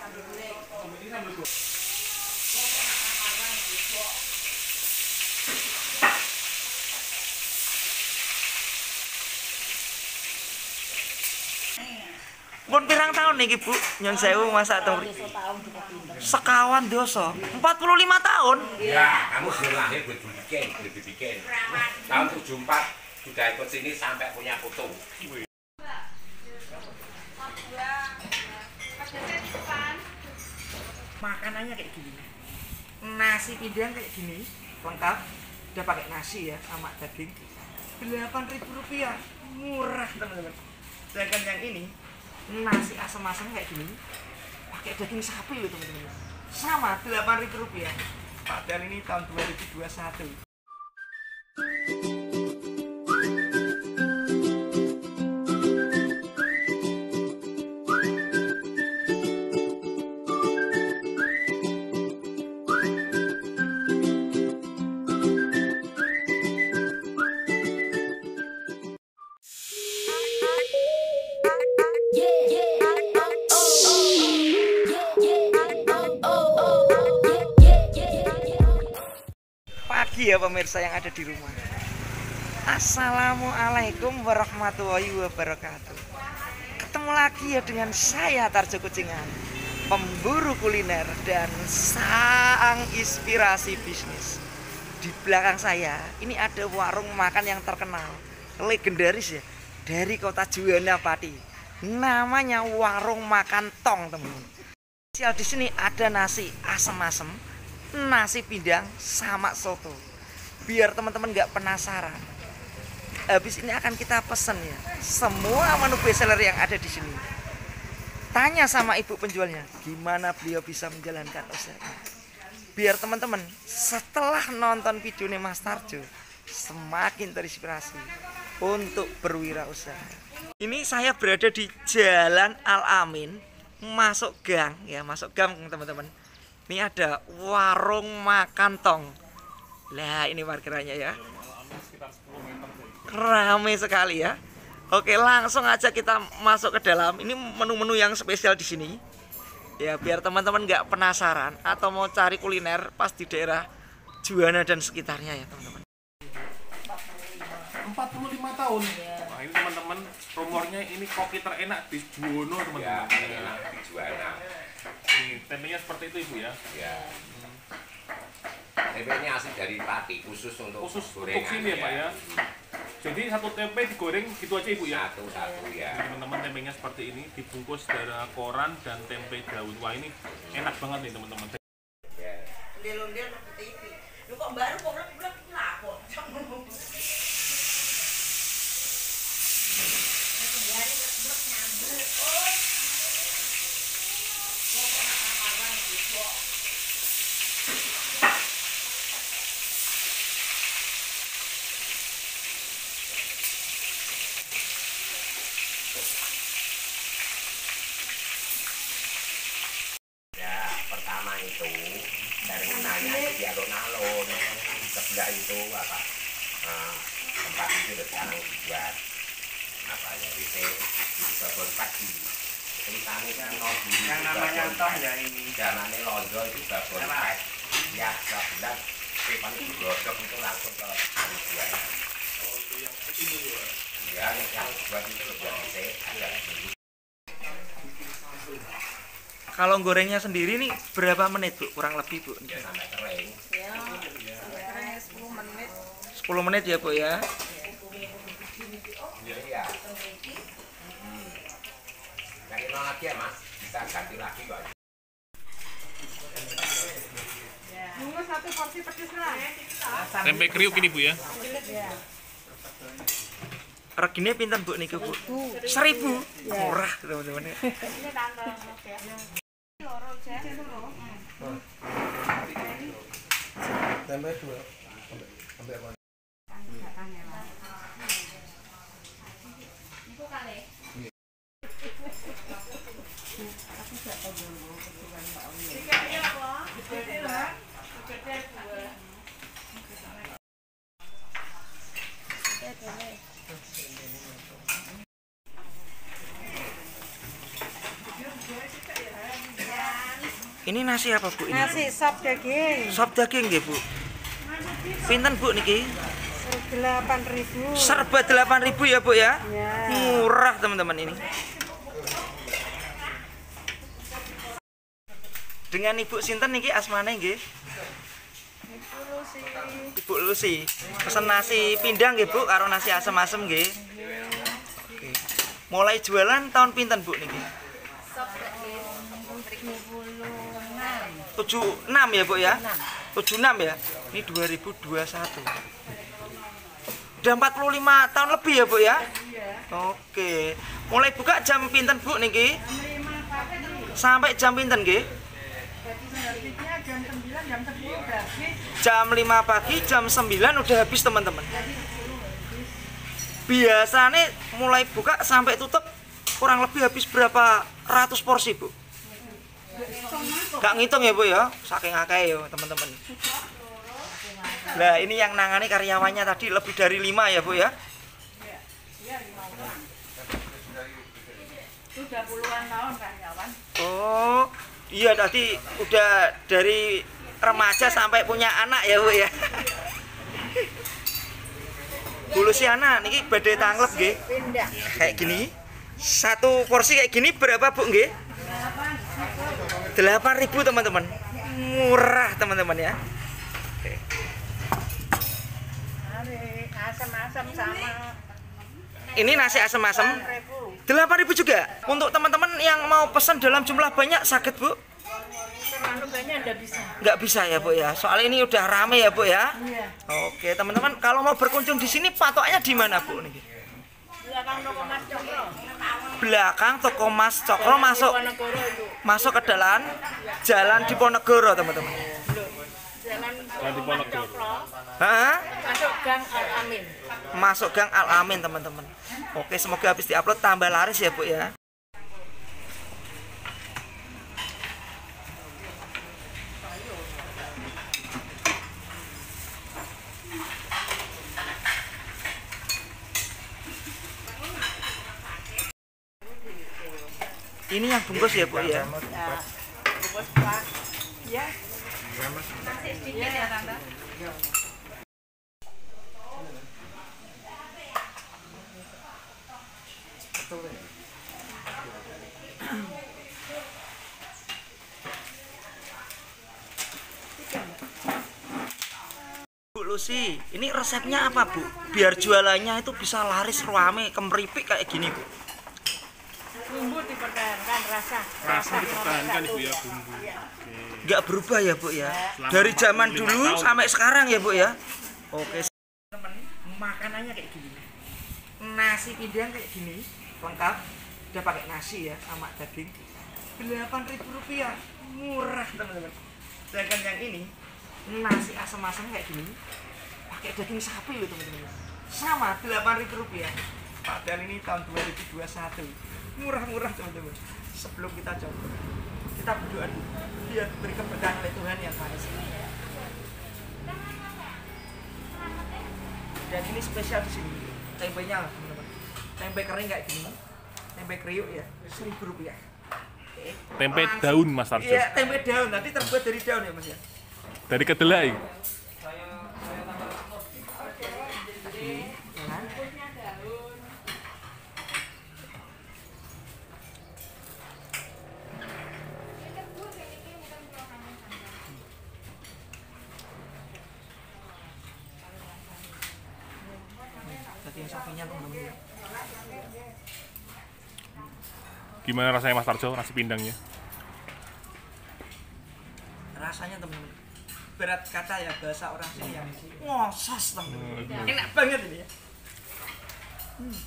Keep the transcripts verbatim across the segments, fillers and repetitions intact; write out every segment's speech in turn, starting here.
Pun pirang tahun nih Bu nyon sewu masak teng mriki? Sekawan dosa. empat puluh lima tahun. Ya, kamu belum lahir gue bikin, gue bikin. Tahun tujuh puluh empat sudah ikut sini sampai punya putu. Makanannya kayak gini. Nasi pindang kayak gini, lengkap. Udah pakai nasi ya sama daging. delapan ribu rupiah. Murah, teman-teman. Sedangkan yang ini nasi asam-asam kayak gini pakai daging sapi loh teman-teman, sama delapan ribu rupiah, padahal ini tahun dua ribu dua puluh satu. Pagi ya pemirsa yang ada di rumah. Assalamualaikum warahmatullahi wabarakatuh. Ketemu lagi ya dengan saya Tarjo Kucingan, pemburu kuliner dan sang inspirasi bisnis. Di belakang saya ini ada warung makan yang terkenal, legendaris ya, dari kota Juwana Pati. Namanya Warung Makan Tong, teman-teman. Spesial di sini ada nasi asem-asem, nasi pindang sama soto. Biar teman-teman nggak penasaran, habis ini akan kita pesen ya semua menu bestseller yang ada di sini. Tanya sama ibu penjualnya gimana beliau bisa menjalankan usahanya. Biar teman-teman setelah nonton video ini Mas Tarjo semakin terinspirasi untuk berwirausaha. Ini saya berada di Jalan Al Amin, masuk gang ya, masuk gang teman-teman. Ini ada Warung Makan Tong. Lah ini parkirannya ya, ramai sekali ya. Oke, langsung aja kita masuk ke dalam. Ini menu-menu yang spesial di sini. Ya biar teman-teman nggak penasaran atau mau cari kuliner pas di daerah Juwana dan sekitarnya ya teman-teman. empat puluh lima tahun. Wah ini teman-teman, rumornya ini koki terenak di Juwana teman-teman. Ya, enak di Juwana. Nih, tempenya seperti itu Ibu ya. Ya. Tempenya asli dari Pati, khusus untuk khusus gorengan. Untuk sini ya, Pak ya. Jadi satu tempe digoreng gitu aja Ibu ya. Satu-satu ya. Teman-teman, tempenya seperti ini dibungkus dari koran dan tempe daun. Wah ini enak banget nih teman-teman. Ya. Ondel-ondel nang T V. Lu kok baru kok blek-blek lapor. Itu dari nanya di alun-alun sebelah itu apa uh, tempat itu sekarang dibuat apa ya itu kebun padi ceritanya kan Yang namanya Tong ya ini. zamannya Londo itu kebun padi ya sebelah Stepan itu godok itu langsung ke Juwana. Oh itu yang kecil itu Ya ya. yang buat itu lebih ada. Kalau gorengnya sendiri nih berapa menit Bu? Kurang lebih Bu? Ya sampai kering. Ya, sampai sepuluh menit. sepuluh menit ya Bu ya? Iya iya. Hmm. Cari lagi ya Mas, bisa ganti lagi kok. Bunga satu porsi pedes lah. Tempe kriuk ini Bu ya. Regine pinten Bu niku Bu? Seribu. Murah teman-teman. Ini tante Mas ya. Loro aja. Tempe dua. Sampai apa? Iku kali. Aku gak tahu dulu kesukaan Mbak Oli. Tiketnya apa? Tiketnya lah. Tiketnya dua. Tiketnya. Ya. Ini nasi apa Bu ini? Nasi sop daging. Sop daging nggih Bu. Pinten Bu niki? delapan ribu. Serba delapan ribu ya Bu ya? Ya. Murah teman-teman ini. Dengan Ibu sinten niki asmane nggih? Ibu Lucy. Ibu Lucy. Pesen nasi pindang nggih Bu karo nasi asem-asem nggih. Oke. Mulai jualan tahun pinten Bu niki? Sop daging tujuh puluh enam. tujuh puluh enam ya Bu ya? tujuh puluh enam ya? Ini dua ribu dua puluh satu. Udah empat puluh lima tahun lebih ya Bu ya? Oke. Mulai buka jam pinten Bu niki? Sampai jam pinten nggih? Jam sembilan, jam sepuluh udah habis. Jam lima pagi, jam sembilan udah habis teman-teman. Biasanya mulai buka sampai tutup kurang lebih habis berapa ratus porsi Bu? Gak ngitung ya Bu ya? Saking akeh ya teman-teman. Nah ini yang nangani karyawannya tadi lebih dari lima ya Bu ya? Sudah puluhan tahun karyawan. Oh iya tadi udah dari remaja sampai punya anak ya Bu ya? Bulu si anak niki badai tanglep nggih. Pindah. Kayak gini. Satu porsi kayak gini berapa Bu nggih? delapan ribu teman-teman. Murah teman-teman ya. Oke. Asam-asam sama Ini nasi asem-asem ribu. delapan ribu juga. Untuk teman-teman yang mau pesan dalam jumlah banyak sakit Bu? Terlalu banyak nggak bisa. Nggak bisa ya Bu ya. Soal ini udah rame ya Bu ya. Iya. Oke teman-teman kalau mau berkunjung di sini patoknya di mana Bu nih? Belakang toko Mas Cokro. Belakang toko Mas Cokro masuk Ponegoro itu. masuk ke dalam jalan Diponegoro teman-teman. Jalan Jalan Diponegoro. Cokro. Hah? Masuk Gang Al Amin. Masuk Gang Al Amin teman-teman. Oke semoga habis diupload tambah laris ya Bu ya. Ini yang bungkus ya Bu ya. Ya. Bungkus Pak. Ya. Masih sedikit ya Tante. Bu Lucy, ini resepnya apa Bu? Biar jualannya itu bisa laris rame, kemeripik kayak gini Bu. Bumbu dipertahankan rasa. Rasa dipertahankan nomor Ibu ya satu. bumbu. Iya. Oke. Nggak berubah ya Bu ya. Selama Dari zaman empat puluh lima dulu tahun. sampai sekarang ya Bu ya. Oke. Teman, makanannya kayak gini. Nasi pindang kayak gini, lengkap. Udah pakai nasi ya sama daging. delapan ribu rupiah. Murah teman-teman. Sedangkan yang ini nasi asam-asam kayak gini. Pakai daging sapi loh teman-teman. Sama delapan ribu rupiah. Padahal ini tahun dua ribu dua puluh satu. Murah-murah teman-teman. Sebelum kita coba, kita berdoa dulu biar diberi keberkahan oleh Tuhan yang Maha Esa. Dan ini spesial di sini tempenya teman-teman. Tempe kering kayak gini, tempe kriuk ya seribu rupiah. Oke. Tempe Langsung. daun Mas Tarjo. Iya tempe daun, nanti terbuat dari daun ya Mas ya. Dari kedelai. Daging sapinya teman-teman. Gimana rasanya Mas Tarjo nasi pindangnya? Rasanya teman-teman berat kata ya bahasa orang sini ya ngosos teman-teman. Hmm. Enak banget ini ya. Hmm.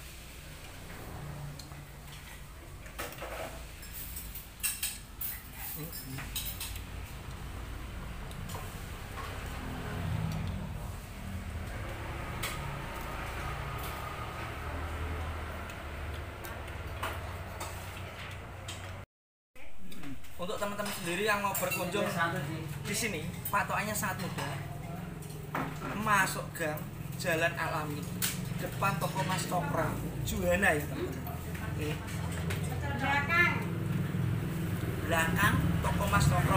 Untuk teman-teman sendiri yang mau berkunjung di sini, patokannya sangat mudah. Masuk gang Jalan Alami, depan toko Mas Cokro, Juhana ya teman-teman. Oke. belakang toko Mas Tokro.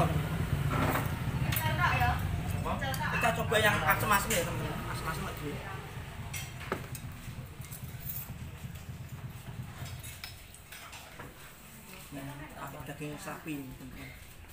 Kita coba yang asem-asem ya teman-teman, asem-asem lagi. Nah, apa daging sapi ini teman-teman.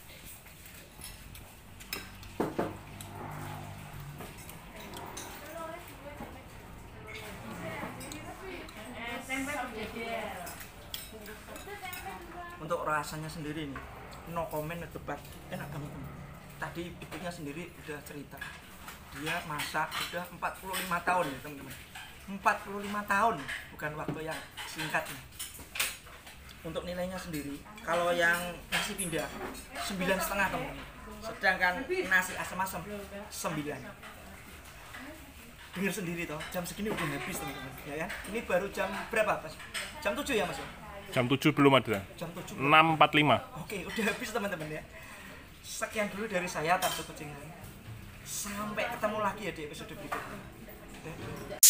Untuk rasanya sendiri nih, no comment, no debat, enak banget teman. Tadi ibunya sendiri udah cerita, dia masak udah empat puluh lima tahun ya teman-teman. empat puluh lima tahun, bukan waktu yang singkat nih. Untuk nilainya sendiri, kalau yang nasi pindah sembilan setengah teman-teman, sedangkan nasi asam-asam sembilan. Dengar sendiri toh, jam segini udah habis teman-teman, ya kan? Ini baru jam berapa Mas? Jam tujuh ya Mas? Jam tujuh belum ada. Jam tujuh. enam empat puluh lima. Oke, udah habis teman-teman ya. Sekian dulu dari saya, Tarjo Kucingan. Sampai ketemu lagi ya di episode berikutnya.